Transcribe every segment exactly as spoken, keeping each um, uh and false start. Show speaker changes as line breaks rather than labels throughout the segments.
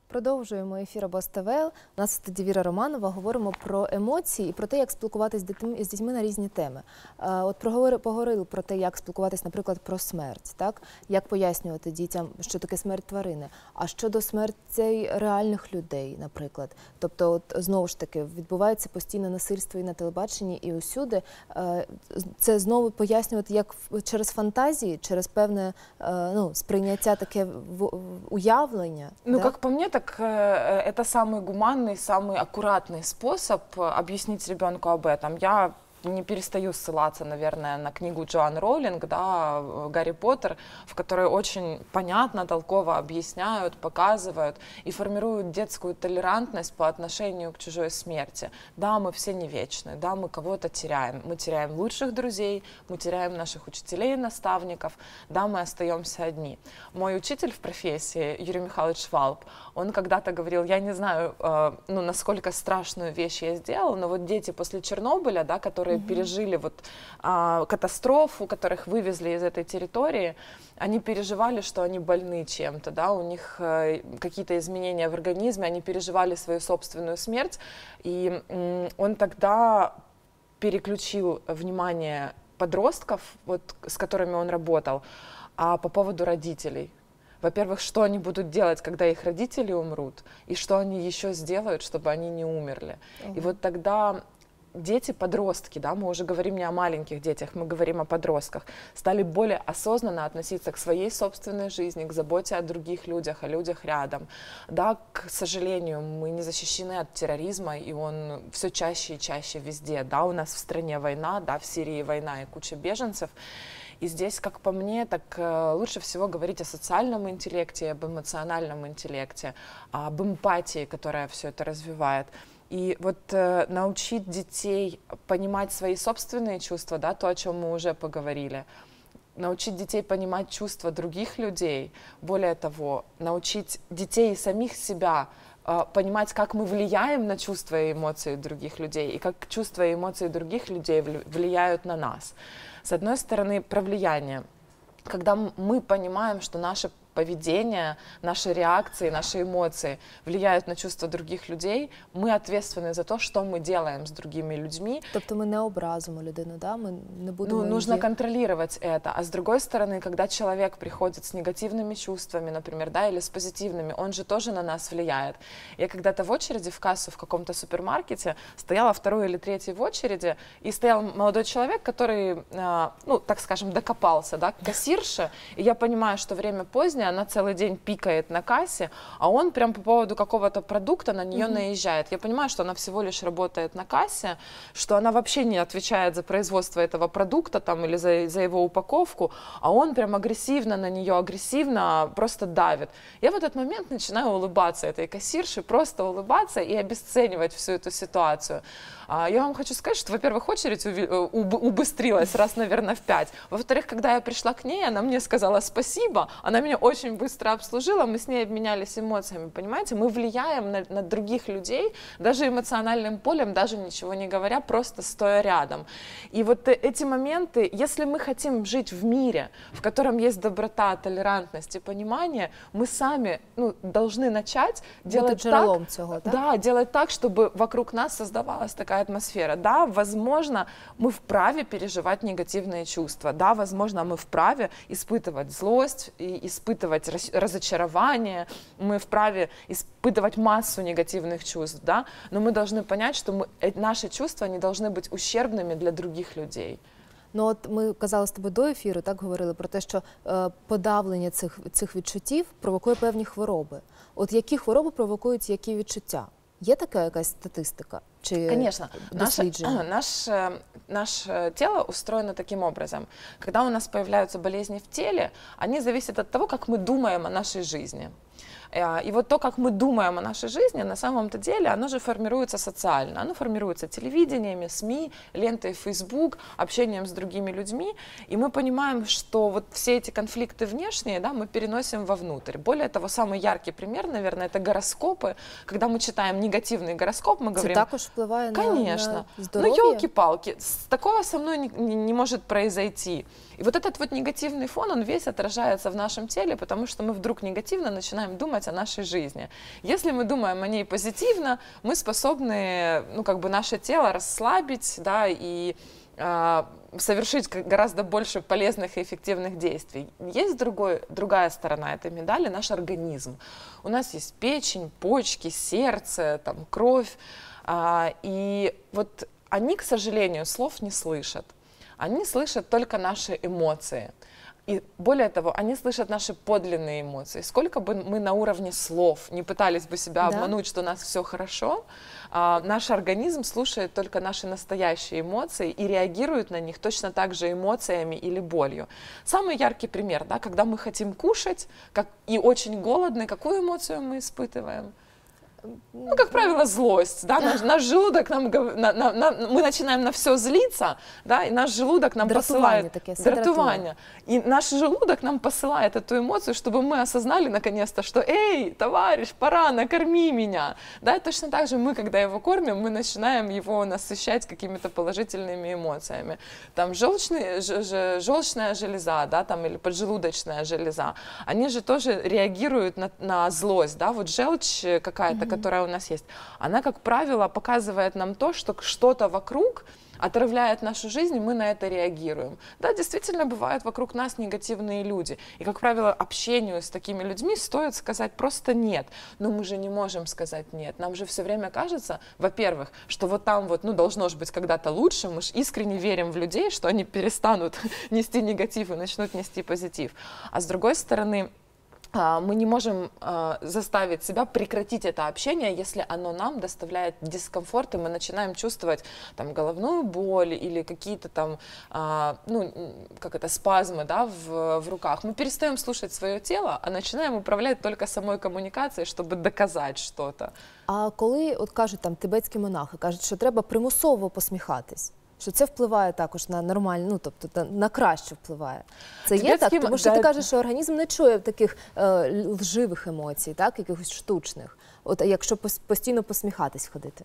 Продовжуємо ефір об ес те ве. У нас в студії Віра Романова. Говоримо про емоції і про те, як спілкуватися з дітьми на різні теми. От поговорили про те, як спілкуватися, наприклад, про смерть, так? Як пояснювати дітям, що таке смерть тварини. А щодо смертей реальних людей, наприклад. Тобто, от, знову ж таки, відбувається постійне насильство і на телебаченні, і усюди. Це знову пояснювати, як через фантазії, через певне ну, сприйняття, таке уявлення.
Ну,
да?
как по мне, так э, это самый гуманный, самый аккуратный способ объяснить ребенку об этом. Я не перестаю ссылаться, наверное, на книгу Джоан Роулинг, да, «Гарри Поттер», в которой очень понятно, толково объясняют, показывают и формируют детскую толерантность по отношению к чужой смерти. Да, мы все не вечны, да, мы кого-то теряем. Мы теряем лучших друзей, мы теряем наших учителей и наставников, да, мы остаемся одни. Мой учитель в профессии, Юрий Михайлович Швалб, он когда-то говорил, я не знаю, э, ну, насколько страшную вещь я сделал, но вот дети после Чернобыля, да, которые Mm-hmm. пережили вот, а, катастрофу, которых вывезли из этой территории, они переживали, что они больны чем-то, да, у них а, какие-то изменения в организме, они переживали свою собственную смерть, и м, он тогда переключил внимание подростков, вот, с которыми он работал, а по поводу родителей. Во-первых, что они будут делать, когда их родители умрут, и что они еще сделают, чтобы они не умерли. Mm-hmm. И вот тогда дети, подростки, да, мы уже говорим не о маленьких детях, мы говорим о подростках, стали более осознанно относиться к своей собственной жизни, к заботе о других людях, о людях рядом. Да, к сожалению, мы не защищены от терроризма, и он все чаще и чаще везде. Да, у нас в стране война, да, в Сирии война и куча беженцев. И здесь, как по мне, так э, лучше всего говорить о социальном интеллекте, об эмоциональном интеллекте, об эмпатии, которая все это развивает. И вот э, научить детей понимать свои собственные чувства, да, то, о чем мы уже поговорили, научить детей понимать чувства других людей, более того, научить детей и самих себя э, понимать, как мы влияем на чувства и эмоции других людей, и как чувства и эмоции других людей влияют на нас. С одной стороны, про влияние. Когда мы понимаем, что наше поведение, наши реакции, наши эмоции влияют на чувства других людей, мы ответственны за то, что мы делаем с другими людьми.
Тобто мы не образимо людину, да? Мы не будем...
Ну, нужно контролировать это. А с другой стороны, когда человек приходит с негативными чувствами, например, да, или с позитивными, он же тоже на нас влияет. Я когда-то в очереди в кассу в каком-то супермаркете стояла второй или третьей в очереди, и стоял молодой человек, который, ну, так скажем, докопался, да, к кассирше, и я понимаю, что время позднее, она целый день пикает на кассе, а он прям по поводу какого-то продукта на нее mm-hmm. наезжает. Я понимаю, что она всего лишь работает на кассе, что она вообще не отвечает за производство этого продукта там, или за, за его упаковку, а он прям агрессивно на нее, агрессивно просто давит. Я в этот момент начинаю улыбаться этой кассирше, просто улыбаться и обесценивать всю эту ситуацию. Я вам хочу сказать, что, во-первых, очередь убыстрилась раз, наверное, в пять. Во-вторых, когда я пришла к ней, она мне сказала спасибо, она меня очень быстро обслужила, мы с ней обменялись эмоциями, понимаете? Мы влияем на, на других людей, даже эмоциональным полем, даже ничего не говоря, просто стоя рядом. И вот эти моменты, если мы хотим жить в мире, в котором есть доброта, толерантность и понимание, мы сами ну, должны начать делать так,
цього, да?
Да, делать так, чтобы вокруг нас создавалась такая атмосфера. Да, возможно, мы вправе переживать негативные чувства. Да, возможно, мы вправе испытывать злость, и испытывать разочарование, мы вправе испытывать массу негативных чувств, да, но мы должны понять, что мы, наши чувства не должны быть ущербными для других людей.
Ну от ми казали з тобою до ефіру, так говорили про те, що е, подавлення цих, цих відчуттів провокує певні хвороби. От які хвороби провокують які відчуття? Є така якась статистика? Чи
Конечно. Наше, наше, наше тело устроено таким образом. Когда у нас появляются болезни в теле, они зависят от того, как мы думаем о нашей жизни. И вот то, как мы думаем о нашей жизни, на самом-то деле, оно же формируется социально. Оно формируется телевидениями, СМИ, лентой Facebook, общением с другими людьми. И мы понимаем, что вот все эти конфликты внешние, да, мы переносим вовнутрь. Более того, самый яркий пример, наверное, это гороскопы. Когда мы читаем негативный гороскоп, мы говорим...
Это також впливає на,
Конечно.
на
Ну,
здоров'я?
елки-палки, такого со мной не, не- не может произойти. И вот этот вот негативный фон, он весь отражается в нашем теле, потому что мы вдруг негативно начинаем думать о нашей жизни. Если мы думаем о ней позитивно, мы способны, ну, как бы наше тело расслабить, да, и а, совершить как- гораздо больше полезных и эффективных действий. Есть другой, другая сторона этой медали, наш организм. У нас есть печень, почки, сердце, там, кровь, а, и вот они, к сожалению, слов не слышат. Они слышат только наши эмоции. И более того, они слышат наши подлинные эмоции. Сколько бы мы на уровне слов не пытались бы себя
Да.
обмануть, что у нас все хорошо, а, наш организм слушает только наши настоящие эмоции и реагирует на них точно так же эмоциями или болью. Самый яркий пример, да, когда мы хотим кушать как, и очень голодны, какую эмоцию мы испытываем? Ну, как правило, злость, да, наш, наш желудок нам, гов- на- на- на- мы начинаем на все злиться, да, и наш желудок нам
Дратування
посылает,
таке, все
дратування. И наш желудок нам посылает эту эмоцию, чтобы мы осознали наконец-то, что, эй, товарищ, пора, накорми меня, да, и точно так же мы, когда его кормим, мы начинаем его насыщать какими-то положительными эмоциями, там, желчный, ж- ж- желчная железа, да, там, или поджелудочная железа, они же тоже реагируют на, на злость, да, вот желчь какая-то, которая у нас есть, она, как правило, показывает нам то, что что-то вокруг отравляет нашу жизнь, и мы на это реагируем. Да, действительно, бывают вокруг нас негативные люди, и, как правило, общению с такими людьми стоит сказать просто «нет», но мы же не можем сказать «нет», нам же все время кажется, во-первых, что вот там вот, ну, должно же быть когда-то лучше, мы же искренне верим в людей, что они перестанут нести негатив и начнут нести позитив, а с другой стороны, а, мы не можем а, заставить себя прекратить это общение, если оно нам доставляет дискомфорт, и мы начинаем чувствовать там головную боль или какие-то там, а, ну, м, как это, спазмы, да, в, в руках. Мы перестаем слушать свое тело, а начинаем управлять только самой коммуникацией, чтобы доказать что-то.
А коли от кажуть там тибетські монахи, кажуть, що треба примусово посміхатись, що це впливає також на нормальну, ну тобто на, на краще впливає. Це є так,
Тибетські м-
тому що ти
да.
кажеш, що організм не чує таких е, лживих емоцій, так, якихось штучних. От якщо пос- постійно посміхатись ходити.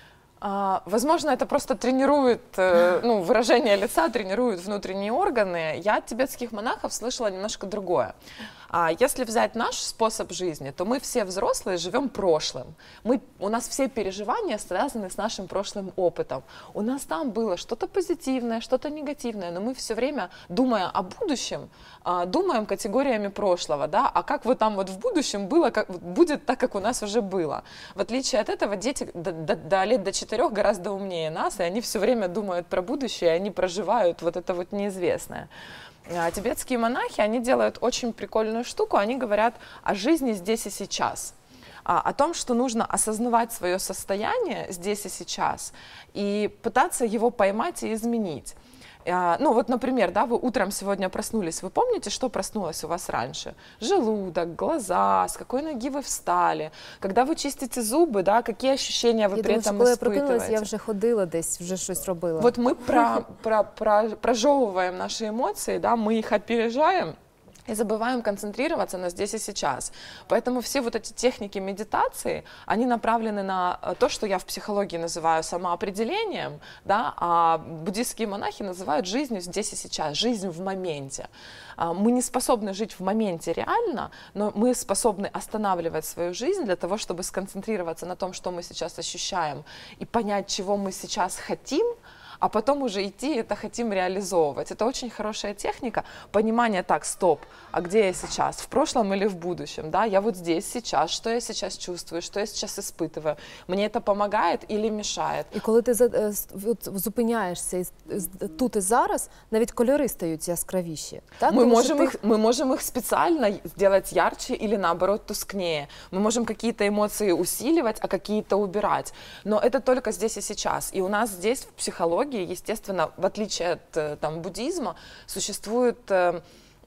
А, Возможно, это просто тренирует, э, ну, выражение лица, тренирует внутренние органы. Я от тибетских монахов слышала немножко другое. А если взять наш способ жизни, то мы все взрослые живем прошлым. Мы, у нас все переживания связаны с нашим прошлым опытом. У нас там было что-то позитивное, что-то негативное, но мы все время, думая о будущем, а, думаем категориями прошлого, да, а как вот там вот в будущем было, как, будет так, как у нас уже было. В отличие от этого, дети до, до- до лет до четырех гораздо умнее нас, и они все время думают про будущее, и они проживают вот это вот неизвестное. А тибетские монахи, они делают очень прикольную штуку, они говорят о жизни здесь и сейчас, а, о том, что нужно осознавать свое состояние здесь и сейчас и пытаться его поймать и изменить. А, Ну вот, например, да, вы утром сегодня проснулись, вы помните, что проснулось у вас раньше? Желудок, глаза, с какой ноги вы встали, когда вы чистите зубы, да, какие ощущения вы
Я
при
думаю, що
этом
коли я прокинулась, я
испытываете?
вже ходила десь, вже щось робила.
Вот мы про, про, про, прожевываем наши эмоции, да, мы их опережаем и забываем концентрироваться на здесь и сейчас. Поэтому все вот эти техники медитации, они направлены на э, то, что я в психологии называю самоопределением, да, а буддийские монахи называют жизнью здесь и сейчас, жизнь в моменте. А, Мы не способны жить в моменте реально, но мы способны останавливать свою жизнь для того, чтобы сконцентрироваться на том, что мы сейчас ощущаем, и понять, чего мы сейчас хотим, а потом уже идти и это хотим реализовывать. Это очень хорошая техника понимания, так, стоп, а где я сейчас, в прошлом или в будущем, да, я вот здесь сейчас, что я сейчас чувствую, что я сейчас испытываю, мне это помогает или мешает.
І коли ти за- е, с- от зупиняєшся і з- з- тут і зараз, навіть кольори стають яскравіші. Так?
Мы
Тому що
можем,
ти-
их, мы можем их специально сделать ярче или наоборот тускнее. Мы можем какие-то эмоции усиливать, а какие-то убирать. Но это только здесь и сейчас. И у нас здесь в психологии, естественно, в отличие от э, там, буддизма, существует э,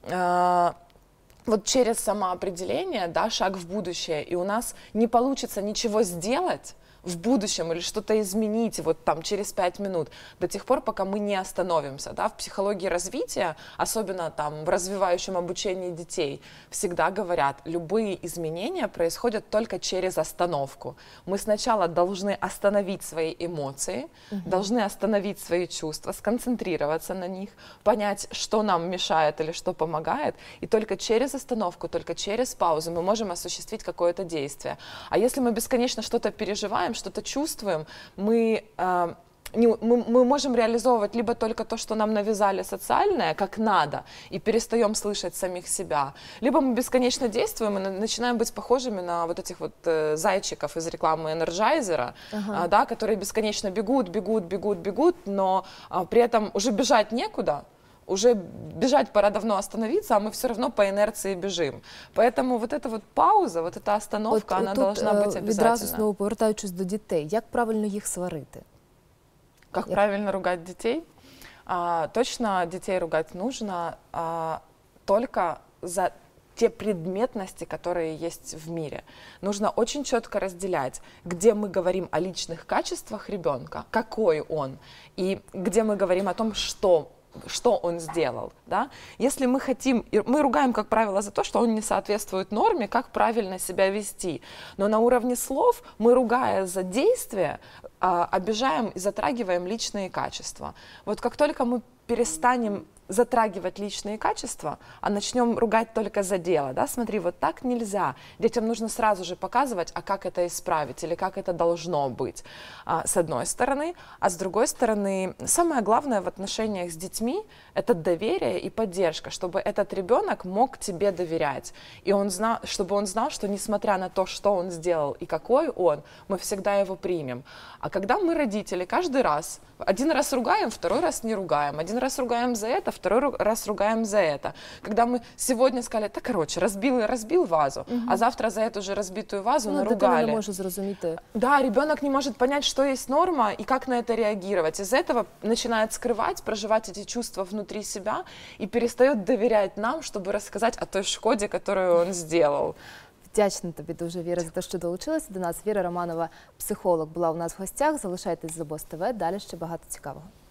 э, вот через самоопределение, да, шаг в будущее. И у нас не получится ничего сделать, в будущем или что-то изменить вот там через пять минут, до тех пор, пока мы не остановимся. Да? В психологии развития, особенно там в развивающем обучении детей, всегда говорят, любые изменения происходят только через остановку. Мы сначала должны остановить свои эмоции, угу. должны остановить свои чувства, сконцентрироваться на них, понять, что нам мешает или что помогает, и только через остановку, только через паузу мы можем осуществить какое-то действие. А если мы бесконечно что-то переживаем, что-то чувствуем, мы, э, не, мы, мы можем реализовывать либо только то, что нам навязали социальное, как надо, и перестаем слышать самих себя, либо мы бесконечно действуем и начинаем быть похожими на вот этих вот э, зайчиков из рекламы Энерджайзера, ага. э, да, которые бесконечно бегут, бегут, бегут, бегут, но э, при этом уже бежать некуда. Уже бежать пора давно остановиться, а мы все равно по инерции бежим. Поэтому вот эта вот пауза, вот эта остановка,
от,
она
от
должна
тут,
быть обязательно.
Відразу знову повертаючись до дітей, як правильно їх сварити?
Как
як...
правильно ругать детей? А, точно детей ругать нужно а, только за те предметности, которые есть в мире. Нужно очень четко разделять, где мы говорим о личных качествах ребенка, какой он, и где мы говорим о том, что что он сделал, да? Если мы хотим, мы ругаем, как правило, за то, что он не соответствует норме, как правильно себя вести, но на уровне слов мы, ругая за действия, обижаем и затрагиваем личные качества. Вот как только мы перестанем затрагивать личные качества, а начнем ругать только за дело, да, смотри, вот так нельзя. Детям нужно сразу же показывать, а как это исправить или как это должно быть, а, с одной стороны, а с другой стороны, самое главное в отношениях с детьми – это доверие и поддержка, чтобы этот ребенок мог тебе доверять, и он знал, чтобы он знал, что несмотря на то, что он сделал и какой он, мы всегда его примем. А когда мы, родители, каждый раз, один раз ругаем, второй раз не ругаем, один раз ругаем за это, второй раз ругаем за это. Когда мы сегодня сказали, так, короче, разбил и разбил вазу, угу. а завтра за эту же разбитую вазу
ну,
наругали.
Дитина не може зрозуміти.
Да, ребенок не может понять, что есть норма и как на это реагировать. Из-за этого начинает скрывать, проживать эти чувства внутри себя и перестает доверять нам, чтобы рассказать о той шкоде, которую он сделал.
Вдячна тобі дуже, Віра, за те, що долучилася до нас. Віра Романова, психолог, була у нас в гостях. Залишайтесь з ОБОЗ ТВ, далі ще багато цікавого.